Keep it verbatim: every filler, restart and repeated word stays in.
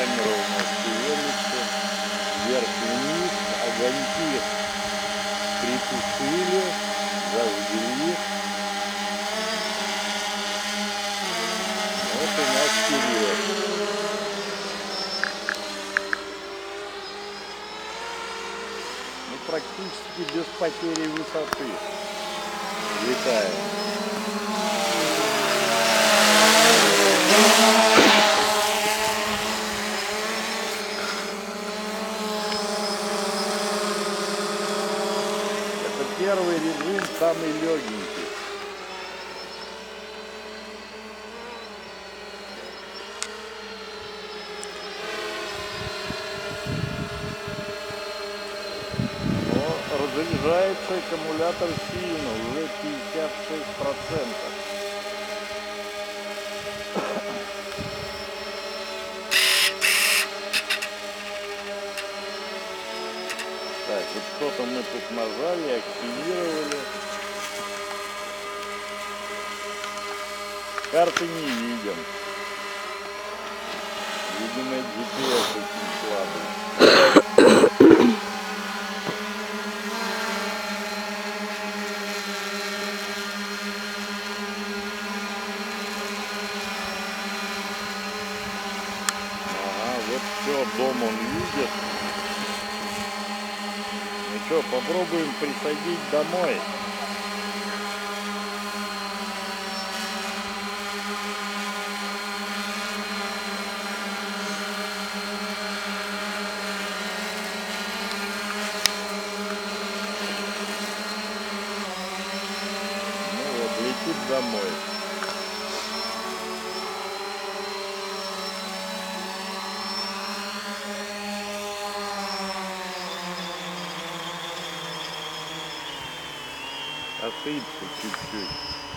камера у нас шевелится. Вверх-вниз. Огоньки притушили. Зажгли. Вот у нас вперед. Ну, практически без потери высоты летаем. Это первый режим, самый легенький. Разряжается аккумулятор сильно, уже пятьдесят шесть процентов. Так, вот что-то мы тут нажали, активировали. Карты не видим. Видимо, джи пи эс очень слабый. Вот все, дом он видит. Ну что, попробуем присадить домой. Ну вот, летит домой. Ошибся чуть-чуть.